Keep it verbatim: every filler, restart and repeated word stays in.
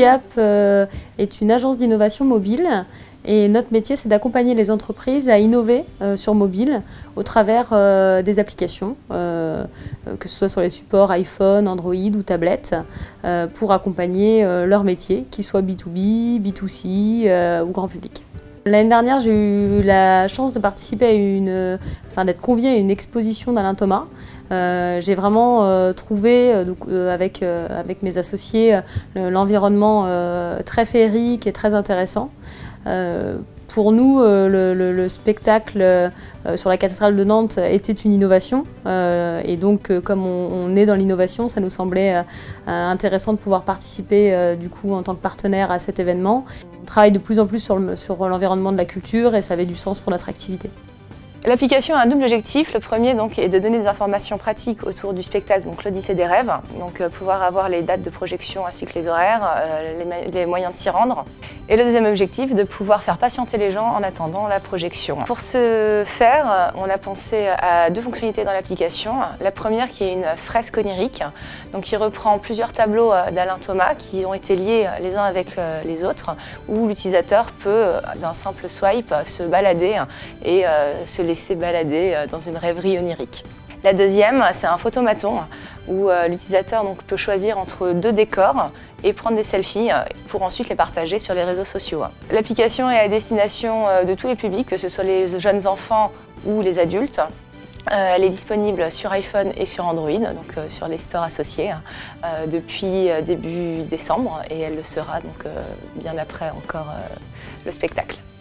Skiap euh, est une agence d'innovation mobile et notre métier c'est d'accompagner les entreprises à innover euh, sur mobile au travers euh, des applications, euh, que ce soit sur les supports iPhone, Android ou tablette, euh, pour accompagner euh, leur métier, qu'il soit B deux B, B deux C euh, ou grand public. L'année dernière, j'ai eu la chance de participer à une, enfin d'être conviée à une exposition d'Alain Thomas. Euh, j'ai vraiment euh, trouvé, euh, donc, euh, avec, euh, avec mes associés, euh, l'environnement euh, très féerique et très intéressant. Euh, Pour nous, euh, le, le, le spectacle euh, sur la cathédrale de Nantes était une innovation euh, et donc euh, comme on, on est dans l'innovation, ça nous semblait euh, intéressant de pouvoir participer euh, du coup en tant que partenaire à cet événement. On travaille de plus en plus sur le, sur l'environnement de la culture et ça avait du sens pour notre activité. L'application a un double objectif. Le premier donc, est de donner des informations pratiques autour du spectacle, donc l'Odyssée des rêves, donc euh, pouvoir avoir les dates de projection ainsi que les horaires, euh, les, les moyens de s'y rendre. Et le deuxième objectif, de pouvoir faire patienter les gens en attendant la projection. Pour ce faire, on a pensé à deux fonctionnalités dans l'application. La première qui est une fresque onirique, donc qui reprend plusieurs tableaux d'Alain Thomas qui ont été liés les uns avec les autres, où l'utilisateur peut, d'un simple swipe, se balader et euh, se laisser laisser balader dans une rêverie onirique. La deuxième, c'est un photomaton où euh, l'utilisateur donc, peut choisir entre deux décors et prendre des selfies pour ensuite les partager sur les réseaux sociaux. L'application est à destination de tous les publics, que ce soit les jeunes enfants ou les adultes. Euh, elle est disponible sur iPhone et sur Android, donc euh, sur les stores associés, euh, depuis début décembre et elle le sera donc, euh, bien après encore euh, le spectacle.